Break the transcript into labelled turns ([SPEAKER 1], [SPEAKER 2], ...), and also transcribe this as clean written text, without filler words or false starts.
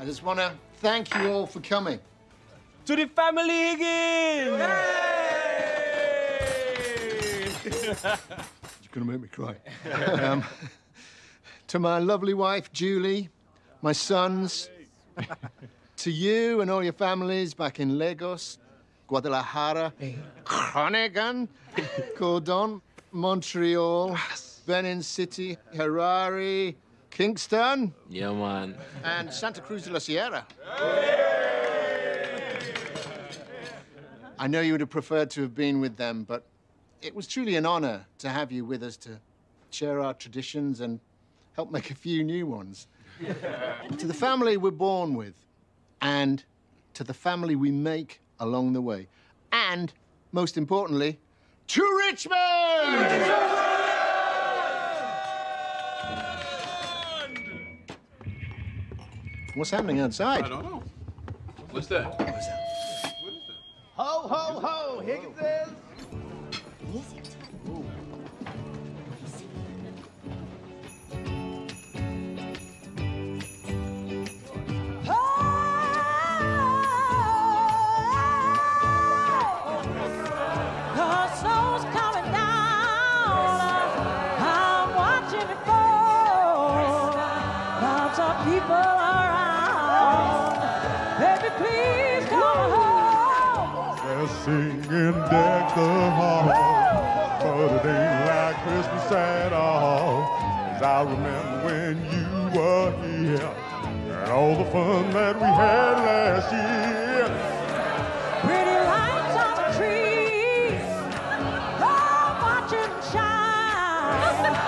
[SPEAKER 1] I just want to thank you all for coming.
[SPEAKER 2] To the family, Higgins!
[SPEAKER 1] You're going to make me cry. To my lovely wife, Julie, my sons, to you and all your families back in Lagos, Guadalajara, Groningen, Cordon, Montreal, Benin City, Harare, Kingston.
[SPEAKER 2] Yeah, man.
[SPEAKER 1] And Santa Cruz de la Sierra. I know you would have preferred to have been with them, but it was truly an honor to have you with us to share our traditions and help make a few new ones. To the family we're born with, and to the family we make along the way, and, most importantly, to Richmond! What's happening outside?
[SPEAKER 3] I don't know. What's that?
[SPEAKER 1] What is that?
[SPEAKER 4] Ho, ho, ho, Higgins.
[SPEAKER 5] Is it?
[SPEAKER 6] People around, baby, please come home.
[SPEAKER 7] They're singing deck the hall, but it ain't like Christmas at all. As I remember when you were here, and all the fun that we had last year.